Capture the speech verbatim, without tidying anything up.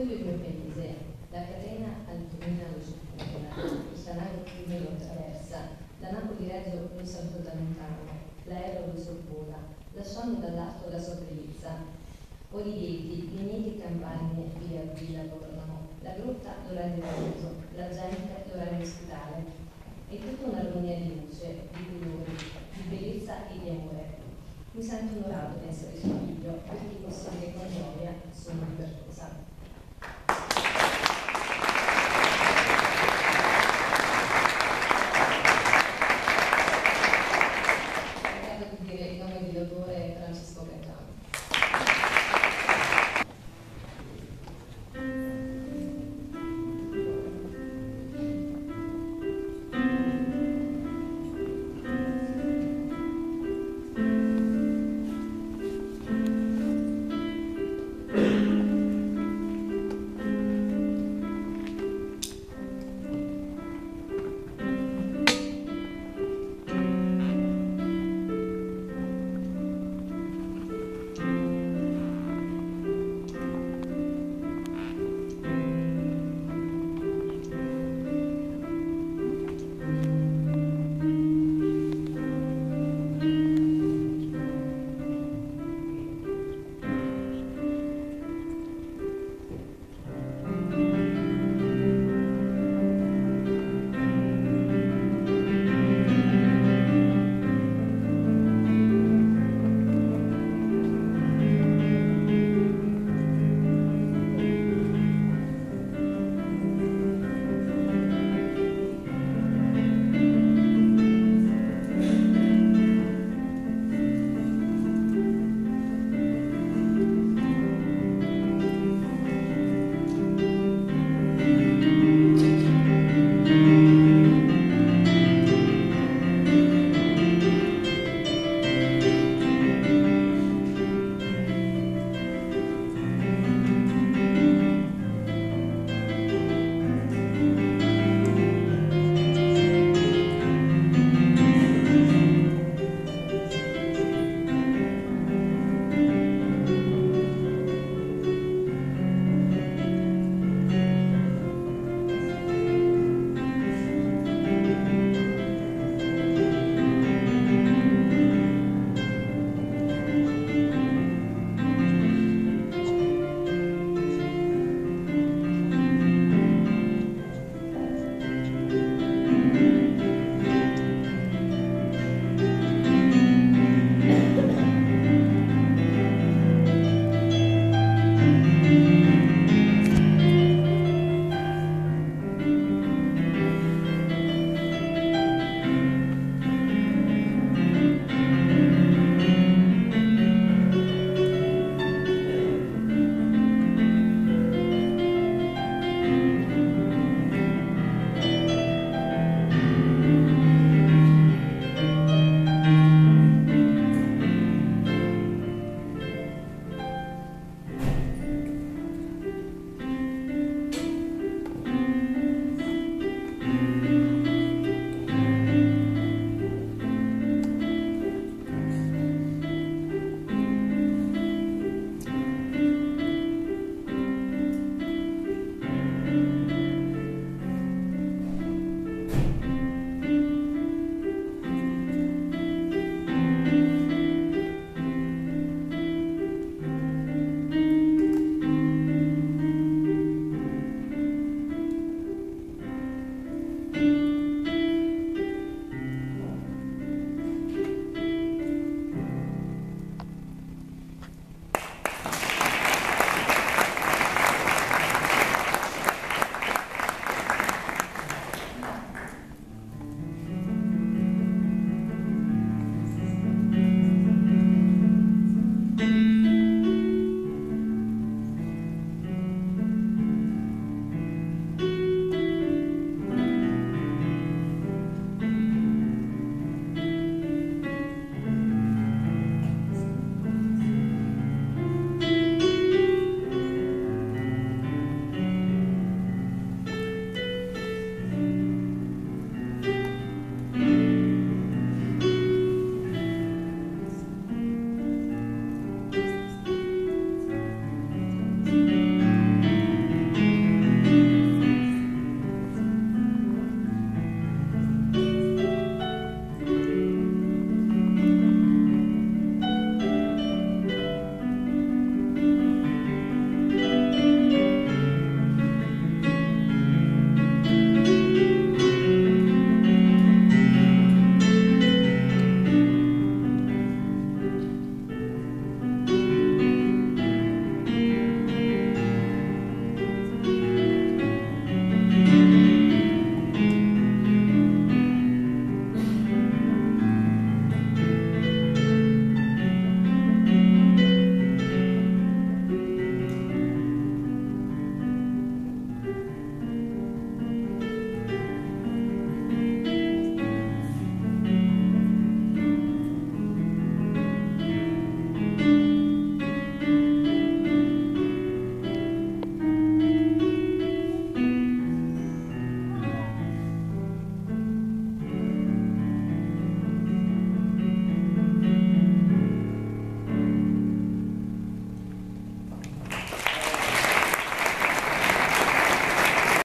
quello è il mio paese, la catena Antonina lo circonda, il canale Fiume lo attraversa, la Napoli-Reggio lo saluta da lontano, l'aereo lo sorvola, lasciando dall'alto la sua bellezza. Oliveti, vigneti e campagne via via tornano, la grotta lo rende famoso, la gente lo rende ospitale. È tutta un'armonia di luce, di colori, di bellezza e di amore. Mi sento onorato di essere suo figlio, perché posso dire con gioia sono libertosa.